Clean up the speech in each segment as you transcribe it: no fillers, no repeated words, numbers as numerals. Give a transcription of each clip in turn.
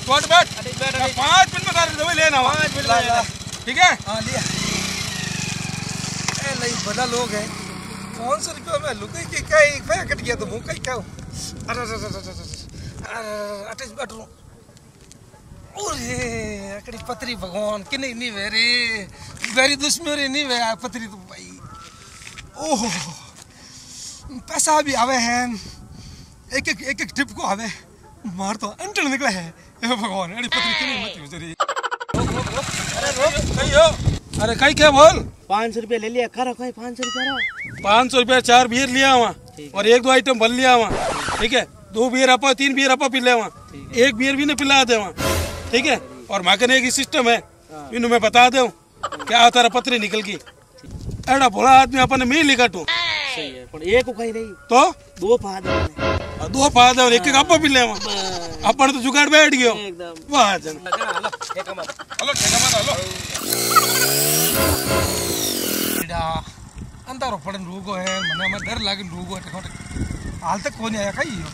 बैठ 5 मिनट में तारे दवाई लेना 5 मिनट ठीक है। हाँ लिया। ए नहीं बड़ा लोग है 500 रुपये में लुके की क्या एक पैर कट गया तो मुँह कहीं क्या अरे अटैच बैठ रो ओरे अकड़ी पतरी भगवान कि नहीं वेरे वेरी दुश्मनी नहीं वे पतरी तो भाई ओह पैसा भी आवे हैं एक ट्रिप को आवे मार तो अंटल निकला है भगवान अड़ी पतरी क्यों मत गुजरी। अरे रोक कहीं हो अरे कहीं क्या बोल 500 रुपये ले लिया करो कहीं 500 रुपये 500 रुपये 4 बियर लिया वहाँ और 1-2 आइटम बन लिया वहाँ ठीक है। 2 बियर आपा 3 बियर आपा पी ले वहाँ 1 बियर भी नहीं पिला दे वहाँ ठीक है। और माकने की सिस्टम है इन्हें मैं बता दूं क्या तारा पतरी निकल गई एड़ा भोला आदमी अपन मिल ही काटू सही है पर एक को कहीं नहीं तो 2 फाद 2 फाद और एक आपा पी ले वहाँ अपन तो जुगाड़ बैठ गयो एकदम वाह जन हेलो ठेका मत हेलो अंधारो पड़न रूगो है मने में डर लागन रूगो है हाल तक कोनी आया कहीं हो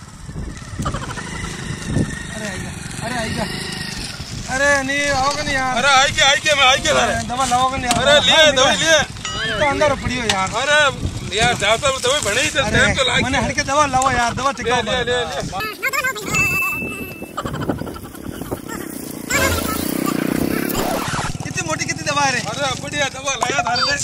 अरे आएगा अरे नहीं आओगे नहीं यार अरे आई के मैं आई के दवा लाओगे नहीं अरे लिए दवाई लिए तो अंदर पड़ी हो यार अरे यार जाता दवाई बड़ी तो टाइम तो लाग मैंने हटके दवा लाओ यार दवा टिकाओ ले कितनी मोटी कितनी दवा है रे अरे बढ़िया दवा लाया धार दे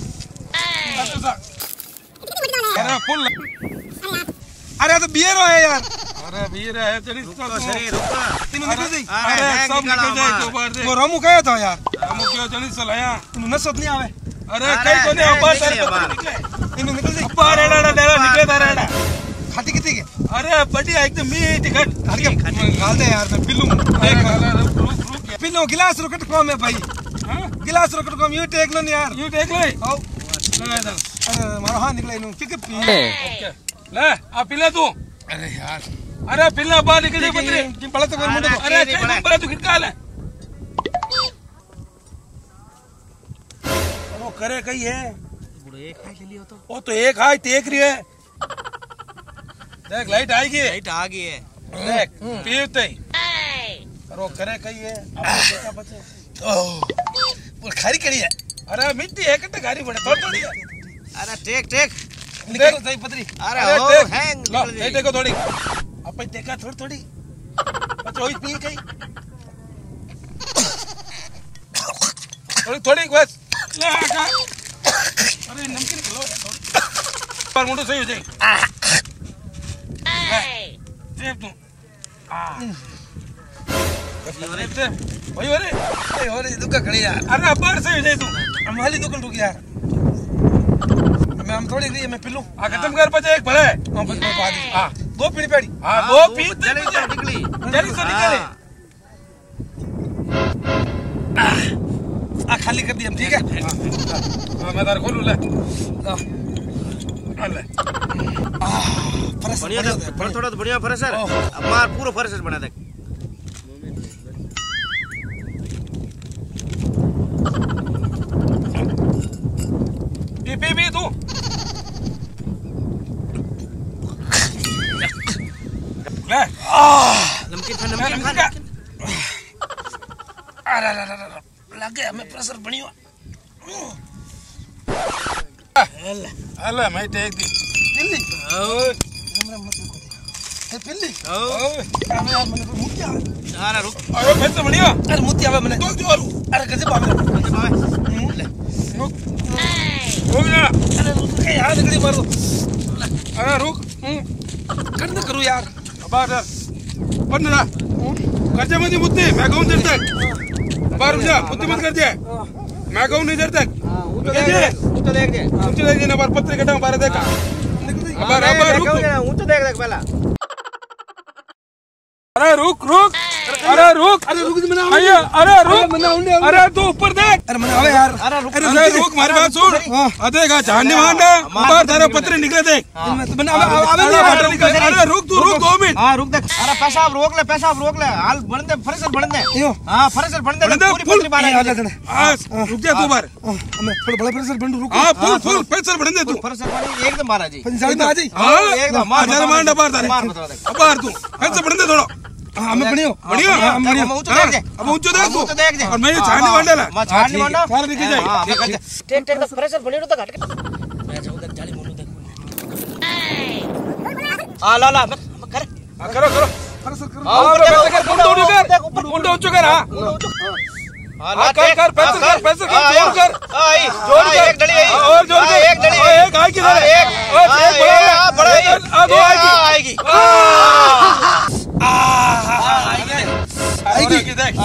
अरे फुल अरे तो बियर हो है यार अरे बियर है चली तो शरीर रुका तीनों निकल गई अरे सब निकल जाए दो बार दे वो रामू कहे था यार हम क्यों चली सलाया तुम नसत नहीं आवे अरे कई को नहीं बाहर निकले तीनों निकल गई बाहर एड़ा निकले तारा खाटी कितनी के अरे बढ़िया एकदम मीठ घट हटके गाल दे यार मैं पिलूं रुक पिलो गिलास रोकट को में भाई गिलास रोकट को यू टेक लो नहीं यार यू देख ले आओ अरे मारो हाथ निकला इन्हों किक पी ओके ले आ पिला तू अरे यार अरे पिला बाहर निकल जाए पतरे कि बड़ा तो कोई मुंडे अरे बड़ा तू खिटका ले वो करे कहीं है बुढ़े एक खाई ले लियो तो वो तो एक हाई देख रही है देख लाइट आएगी लाइट आ गई है देख पीते ही और वो करे कहीं है अब देखा बचे ओह वो खारी कड़ी है अरे मिट्टी है कितने गाड़ी बड़े थोड़ी है अरे टेक निकल सही पतरी अरे ओ हैंग लो ये देखो थोड़ी अपन देखा थोड़ी बच्चों ही पी गई थोड़ी बस ले आका अरे नमकीन लो थोड़ी पर मुंडो सही हो जाए देख तू भाई अरे दुका खड़ी यार अरे बाहर सही हो जाए तू हमारी दुकान रुक यार मैं हम थोड़ी नहीं मैं पिलूं आ खत्म कर बचे एक भले हां बस बाद हां 2 पीड़ी पेड़ी हां 2 पी जल्दी से निकली जल्दी से निकले आ खाली कर दी हम ठीक है हां मैं तार खोलू ले ले फरस बढ़िया थोड़ा तो बढ़िया फरस है अब मार पूरा फरस बना दे पी तू ले नमकीन खा अरे लग गया मैं प्रेशर बनी हुआ अल्लाह मैं टेक दी पिल्ली हमरा मत को दे पिल्ली अबे यार मैंने तो मुत्ती आवे अरे रुक अरे फिर से बढ़िया अरे मुत्ती आवे मैंने तो जोर अरे गजब आवे रुक जा अरे रुक के यार निकली मार दो अरे रुक कर दे करूं यार बाहर बंद ना कर जा मत मुत्ती मैं कहूं देर तक बाहर जा मुत्ती मत कर दे मैं कहूं नहीं देर तक तो देख दे मुझे देख ना बार पत्ते कटा बाहर देखा अब रुक पहला अरे रुक अरे रुक अरे तू ऊपर देख अरे मैंने आवे यार अरे रुक मारी बात सुन देखा झांडी मांडा बाहर तारे पत्रे निकले देख मैंने आवे अरे रुक 2 मिनट हां रुक देख अरे पेशाब रोक ले हाल बन दे फरसल बन दे हां फरसल बन दे पूरी पतली बाहर रुक जा 2 बार मैं थोड़ा बड़ा प्रेशर बन रुक हां फुल प्रेशर बढ़ दे तू फरसल बन एकदम बाहर आ जी पंजाबी में आ जाई हां एकदम मार बाहर तारे मार बता दे बाहर तू प्रेशर बढ़ दे थोड़ा हां मैं बढ़िया बढ़िया हम बढ़िया ऊंचो देख दे अब ऊंचो देख तू देख दे और मैं ये छाड़ने वाला ना मैं छाड़ने वाला कार दिख जाए हां मैं कर टेक टेक द प्रेशर बड़ी तो घट मैं जो उधर जाली मोड़ दे हां ला ला कर करो करो ऊंडो ऊंचो कर हां हां कर पैसे कर जोर कर आई जोर एक डली आई और जोर कर एक डली एक आई किधर है एक बड़ा आ दो आएगी आएगी आएगी देख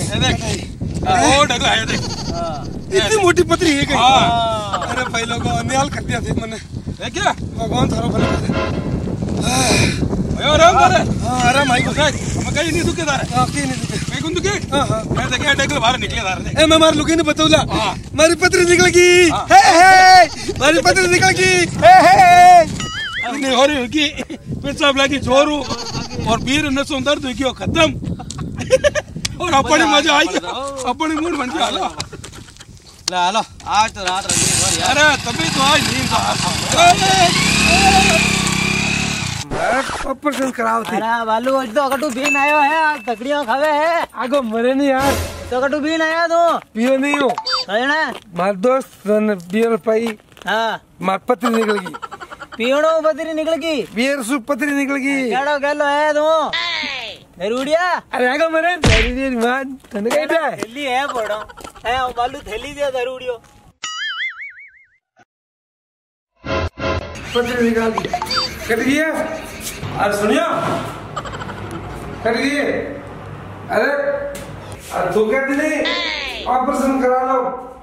ओ डगला है देख इतनी मोटी पतरी है कहीं हां अरे भाई लोगों अन्याल कर दिया थे मैंने है क्या भगवान थारो भला कर दे अयो आराम कर हां आराम आई हम कहीं नहीं दुखे दार हां के नहीं दुखे कहीं कुन दुखे हां हां मैं देखे डगले बाहर निकले दार दे ए मैं मार लुकी ने बतौला हां मारी पतरी निकल गई हे मारी पतरी निकल गई हे नहीं हो रही होगी पेशाब लगी जोरू और बीर न सुंदर तो क्यों खत्म और अपनी मजा आई अपनी मूड बन गया ला ला लो आज तो रात रंगीन हो यार अरे तभी तो आज नींद ऑपरेशन कराओ थे अरे बालू आज तो कटू बीन आयो है आज तकड़ियां खावे है आगो मरे नहीं यार तो कटू बीन आया तू पियो नहीं हो है ना मार दोस्त ने बियर पाई हां मार पतरी निकल गई पीणो पतरी निकल गई बियर सु पतरी निकल गई केड़ो गेलो है तू दरूड़िया अरे आगो मरे तेरी मान तने कहता है थैली है पड़ो है बालू थैली दे दरूड़ियो पतरी निकाल दी कट गया अरे सुनियो कट गई अरे तू कहती नहीं ऑपरेशन करा लो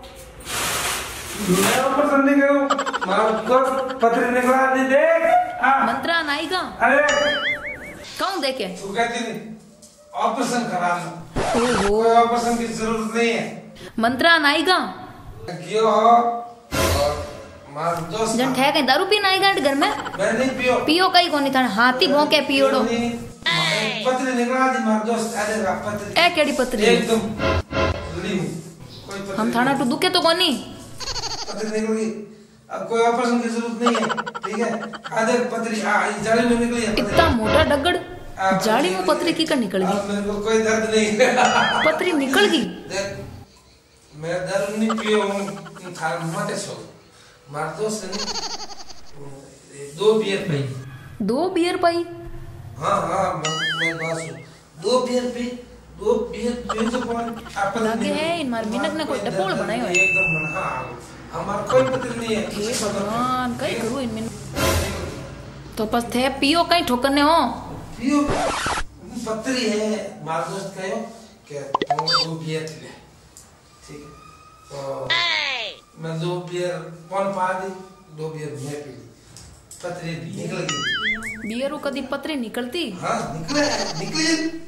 मैं ऑपरेशन नहीं करूं मार दोस्त पतरी निकला नहीं देख मंत्रा नाई का अरे कौन देखे तू कहती नहीं ऑपरेशन करा लो ओहो कोई ऑपरेशन की जरूरत नहीं है मंत्रा नाई का क्यों हो और मार दोस्त जन ठे कहीं दारू पीना आएगा घर में मैं नहीं पियो पियो कई कोनी थाने हाथी भौंके पियोड़ो पतरी निकला दी मार दोस्त अरे पतरी ए केड़ी पतरी एकदम जल्दी कोई पतरी हम थाना टू दुखे तो कोनी पतरी निकल गई अब कोई ऑपरेशन की जरूरत नहीं है ठीक है आधे पतरी जाली में निकली है इतना मोटा डगड़ जाली में पतरी की कर निकल अब गई मेरे को कोई दर्द नहीं पतरी निकल गई देख मैं दर्द नहीं पियो हूँ थार मत सो मार दोस्त ने 2 बियर पी 2 बियर पाई हाँ हाँ मैं बात सुन 2 बियर पी 2 बियर पी तो कौन आपन लागे है इन मार मिनक ने कोई डपोल बनायो है एकदम मन हाँ हमारा कोई पतरी नहीं है हे भगवान कई करू इन मिन तो बस थे पियो कई ठोकरने हो पियो पतरी है मार दोस्त कहो कि तुम 2 बियर ले ठीक है तो मैं 2 बियर कौन पा दी 2 बियर मैं पी ली पतरी निकल गई बियरू कदी पतरी निकलती हाँ निकली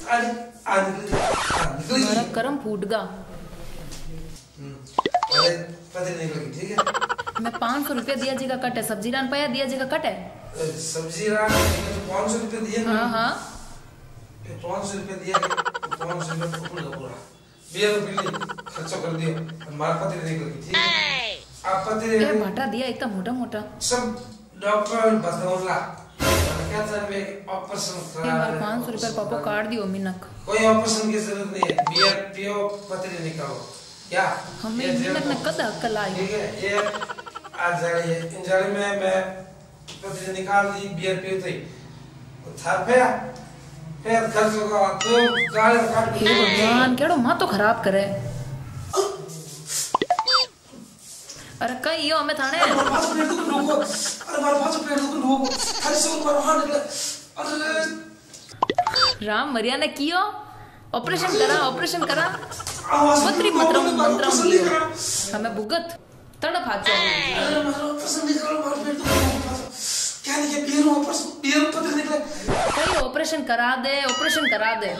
निकली मारा करम फूट गा अरे पतरी निकल गई ठीक है मैं 500 रुपया दिया जी का कट है सब्जी रान पाया दिया जी का कट है सब्जी रात तो 500 रुपए दिए हाँ हाँ 500 रुपए दिया 500 रुपए पूरा 2 रुपए खर्चा कर दिया मार पतरी निकल गई ठीक है आप पतरी ये भाटा दिया इतना मोटा मोटा सब डॉक्टर बतौला क्या सर में ऑपरेशन करा 500 रुपया पापा काट दियो मिनक कोई ऑपरेशन की जरूरत नहीं है बियर पियो पतरी निकालो क्या हमें मिनक ने कद अक्ल आई ठीक है ये आज जाली है इन जाली में मैं पतरी निकाल दी बियर पियो तो थार पे फिर खर्च होगा तो गाड़ी काट हे भगवान केड़ो मां तो खराब करे अरे कई यो हमें थाने अरे मार पास पेड़ को डूबो खाली से ऊपर वहां निकले अरे राम मरिया ने कियो ऑपरेशन करा आवाज पतरी मंत्रा हमें भुगत तड़प हाथ अरे मारो ऑपरेशन निकालो मार पेड़ को क्या नहीं के बियर पतरी निकले कई ऑपरेशन करा दे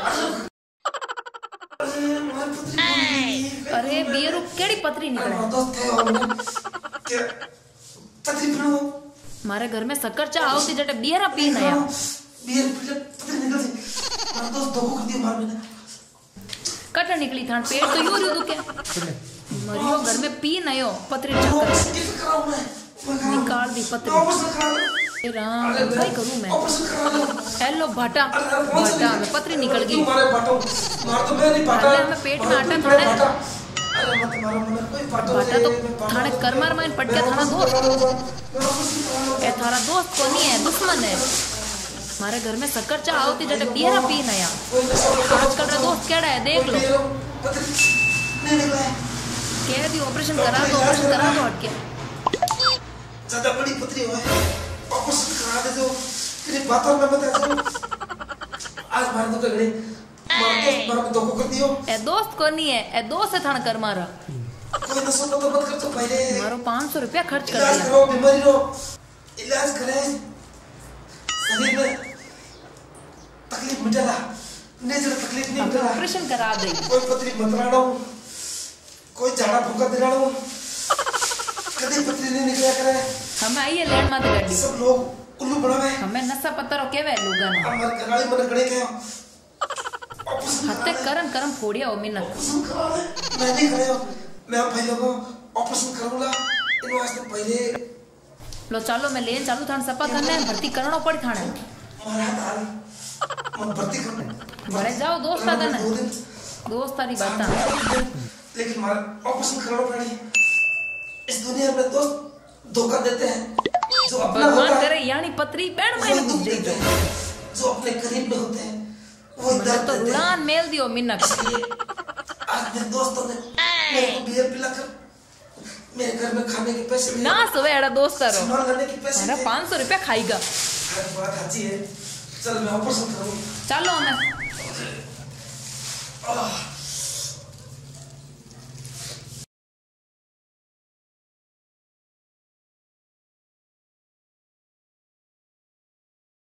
अरे बियरू केड़ी पतरी निकले दोस्त थे और क्या पतरी पीनो मारे घर में शक्कर चाह आवती जटे बियरा पी नया बियर पतरी निकल सी दोस्त धोखो कर दिया मार मैंने कट निकली थान पेट तो यूं दुखे मरियो घर में पी नयो पतरी चक्कर कराऊं मैं निकाल दी पतरी राम क्या करूं मैं? हेलो भाटा में पतरी निकल गई। मारे बाटो मार तो मैं नहीं पाटा मैं पेट में आटा थाने अरे मत मारो मन कोई बाटो भाटा तो थाने करमार में पट गया थाना दोस्त। ए थारा दोस्त को नहीं है, दुश्मन है। हमारे घर में शक्कर चाह आवती जटे बियरा पी नया। आजकल रा दोस्त केड़ा है देख लो। कह दी ऑपरेशन करा दो हट के। ज्यादा बड़ी पतरी हो है ऑपरेशन करा दे दो। तेरी बातों में बता दो आज मार दो गड़े मार को धोखा कर दियो। ए दोस्त को नहीं है, ए दोस्त है थाना करमारा। कोई नशा तो मत कर तो पहले मारो 500 रुपया खर्च कर इलाज दिया। करो बीमारी रो इलाज करे शरीर में तकलीफ मिटेला ने जरा तकलीफ नहीं मिटेला। ऑपरेशन करा दे। कोई पतरी मत राड़ो कोई झाड़ा फूका दे राड़ो कभी पतरी नहीं निकला करे। हमें आइए लैंड माते गाड़ी सब लोग उल्लू बनावे हमें नशा पत्थर केवे लोगन हमारे घराली मन गड़े के हत्ते करम फोड़िया हो मिनत। मैं नहीं करे मैं भाई लोगों ऑपरेशन करूंगा इन वास्ते पहले लो चलो मैं लेन चालू थाने सपा करने भर्ती करना पड़ी थाने। मारा ताल मन भर्ती करने मरे जाओ दोस्त आ गए दोस्त तारी बात लेकिन मारा ऑपरेशन करना पड़ी। इस दुनिया में दोस्त धोखा देते हैं जो अपना भगवान करे यानी पत्री पैण में दुख देते हैं जो अपने करीब में होते हैं वो दर्द तो उड़ान मेल दियो मिनक। आज मेरे दोस्तों ने मेरे को बियर पिलाकर मेरे घर में खाने के पैसे ना सोवे एड़ा दोस्त रो सामान लाने के पैसे मेरा 500 रुपया खाईगा। बात अच्छी है चल मैं ऑपरेशन करूँ चलो मैं